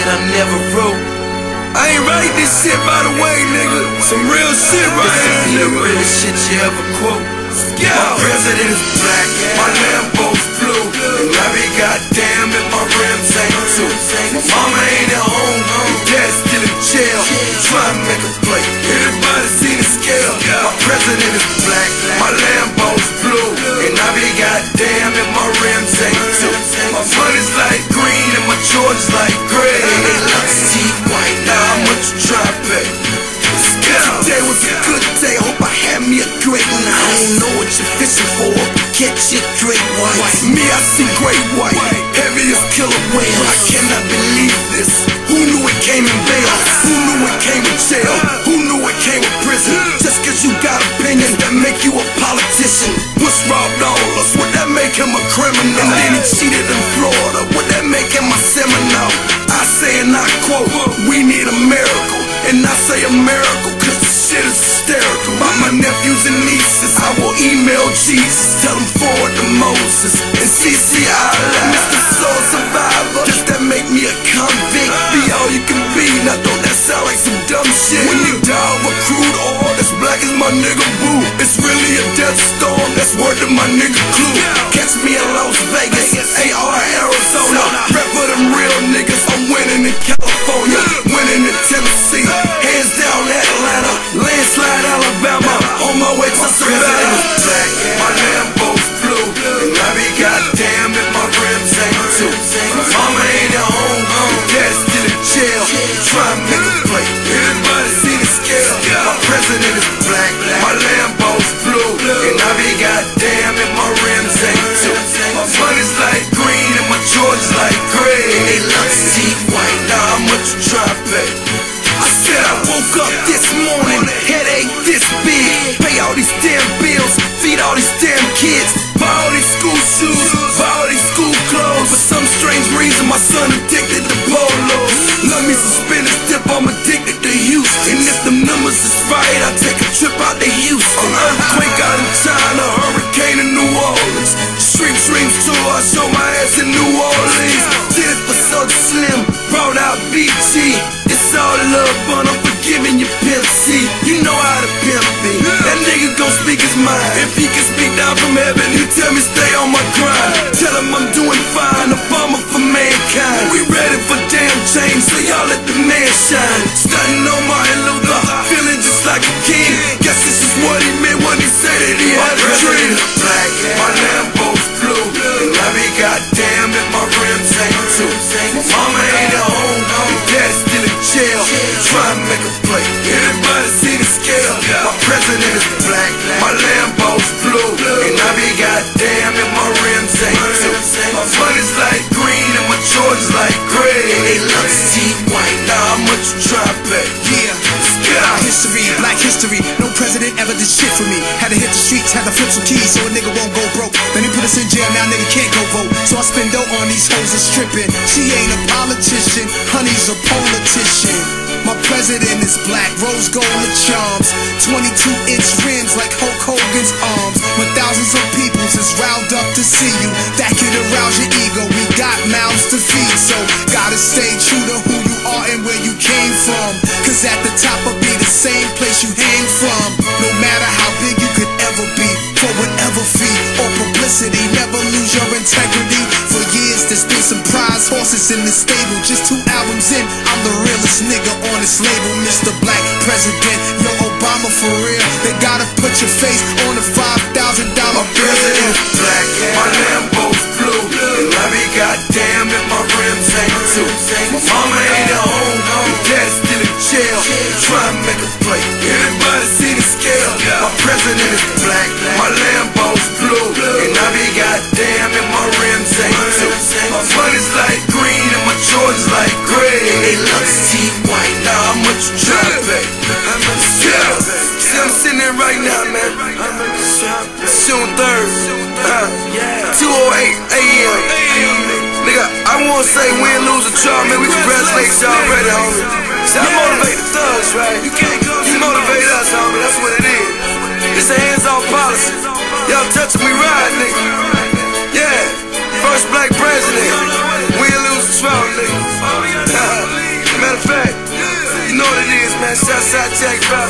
shit I never wrote. I ain't write this shit by the way, nigga. Some real shit right here, nigga. The realest shit you ever quote. My president is black, my Lambo's blue, and I be goddamn if my rims ain't too. My mama ain't at home, my dad's still in jail, trying to make a play. Everybody seen the scale. My president is black, my Lambo's blue, and I be goddamn if my rims ain't too. My money's like green and my George's like gray. They look see white. Now how much you try to pay? Today was a good day, hope I had me a great night. I don't know what you're fishing for, catch it great white. Me, I see great white, heavy as killer whale. I cannot believe this. Who knew it came in bail? Who knew it came in jail? Who knew it came in prison? Just cause you got opinions that make you a politician. Bush robbed all us, would that make him a criminal? And then he cheated in Florida, would that make him a Seminole? I say and I quote, we need a miracle. And I say a miracle cause the shit is hysterical. About my nephews and nieces, I will email Jesus, tell them forward to Moses and CCI, Mr. Soul Survivor. Just that make me a convict, be all you can be. Now don't that sound like some dumb shit? When you die over crude oil that's black as my nigga Boo, it's really a death storm, that's word to my nigga Clue. Catch me in Las Vegas, AR Arizona, rep for them real niggas. I'm winning in California, winning in Tennessee, hands down Atlanta, landslide Alabama, on my way to Savannah. Black, my Lambo's blue, and I be goddamn if my rims ain't too. My mama ain't at home, my dad's still in jail, trying to make a play. Everybody see the scale. My president is black, my Lambo's blue, and I be goddamn if my rims ain't too. My money's like green and my George's like gray. They look see white. Now how much you try to pay? I said I woke up this morning, headache this big, pay all these damn bills, feed all these damn kids, buy all these school shoes, buy all these school clothes. For some strange reason my son addicted to polos. Love me some spinach dip, I'm addicted to Houston. And if the numbers is right, I take a trip out to Houston. Earthquake out in China, hurricane in New Orleans, Stream Dreams tour, I show my ass in New Orleans. Did it for Soulja Slim, brought out BG. It's all love, but I'm forgiving you, Pimp C. You know how to pimp me. That nigga gon' speak his mind. If he can speak down from heaven, he tell me stay on my grind. Tell him I'm doing fine, a farmer for mankind. We ready for damn change, so y'all let the man shine. Stunting on Martin Luther, feeling just like a king. Guess this is what he meant when he said that he had a dream. Black, my Lambo's blue, and I be goddamn if my rims ain't too. My mama ain't at home, my dad's still in jail, trying to make a play. Everybody see the scale. My president is black, my Lambo's blue, and I be goddamn if my rims ain't too. My money's like green and my George's like gray. They look see white. Now how much you try to pay? History, black history. No president ever did shit for me. Had to hit the streets, had to flip some keys so a nigga won't go broke. Then he put us in jail, now nigga can't go vote. So I spend dough on these hoes and stripping. She ain't a politician, honey's a politician. My president is black, rose gold and charms, 22-inch rims like Hulk Hogan's arms. When thousands of peoples is riled up to see you, that could arouse your ego. We got mouths to feed, so gotta stay true to who you are and where you came from. Cause at the top will be the same place you hang from. No matter how big you could ever be, for whatever fee or publicity, never lose your integrity. For years there's been some prize horses in the stable. Just 2 albums in, I'm the realest nigga on this label. Mr. Black President, yo Obama for real. They gotta put your face on a $5,000 bill. My president is black, my Lambo's blue, and I be goddamn if my rims ain't too. My mama ain't at home, my dad's still in jail, trying to make a play. Everybody see the scale. My president is black, my Lambo's blue, and I be goddamn if my rims ain't too. My money's like green and my George's like gray. They look see white. Now how much you try to pay? See, I'm sitting there right now, man. June 3rd, 2:08 a.m. Nigga, I won't say win, lose, or draw, man. We congratulate y'all already, homie. See, I motivate the thugs, right? You motivate us, homie. That's what it is. It's a hands-off policy. Y'all touching me right, nigga. Yeah, first black president. Win, lose, or draw, nigga. Jack Bell.